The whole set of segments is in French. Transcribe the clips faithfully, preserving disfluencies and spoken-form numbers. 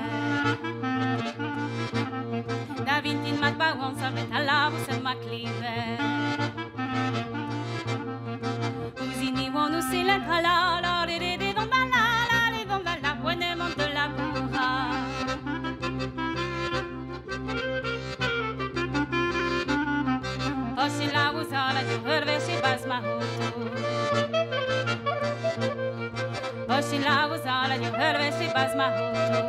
Da vintin mat bawon sa vet alavu se maklive Uzini wonu silen halala Re re re don la la la re don la la Buene monte la buha Osin la uzala ju hörve si bas mahutu Osin la uzala ju hörve si bas mahutu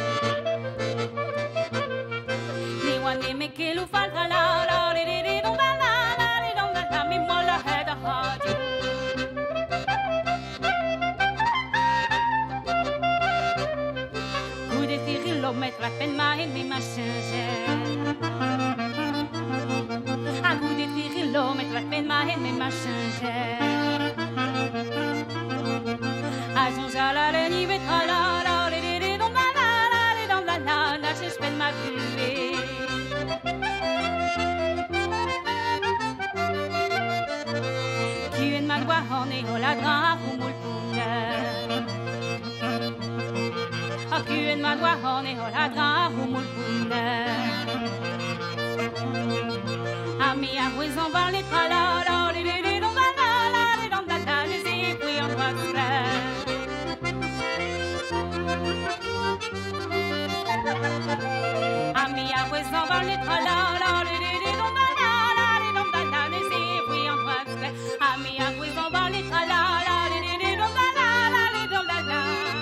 Ni me que lu falta la la re re re don la la la re don la la mi mola head a heart Coup de tir lo mettre la peine ma et ma changer A coup de tir lo mettre la peine ma et ma changer A son jala le ni vet la la re re re don la la la re don la la la je peine ma vue Hone hola gra humul punga A kuen madwa hone hola gra humul punga A mi a huizon van les trala la li li li don la la la li don la la les épouilles en droit de A mi a huizon van les trala la li li li don la la la li don la la les épouilles en droit de A mi a huizon van les trala la li li li don la la la li don la la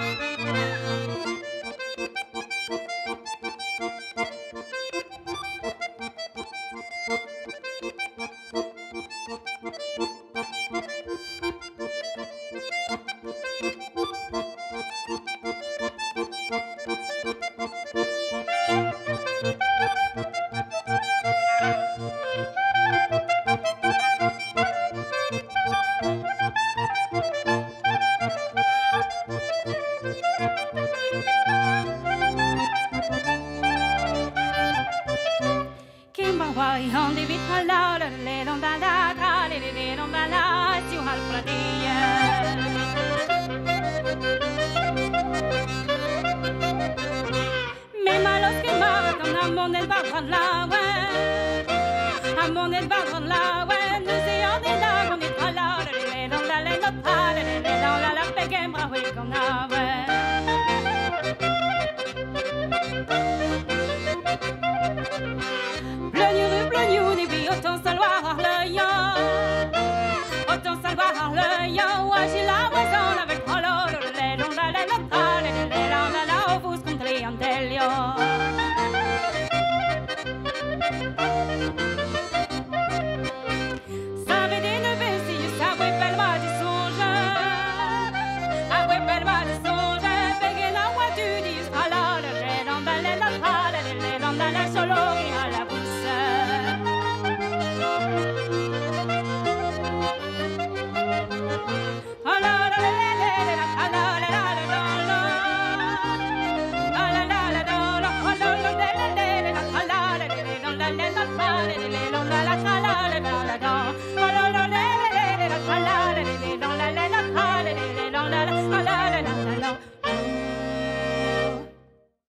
Why on the bit la la le don la la la le le don la la si un al pradia Me malos que matan a mon el barra la we A mon el barra la we nous y on est là on est pas là le don la le no pa le le don la la pegue bra we qu'on a we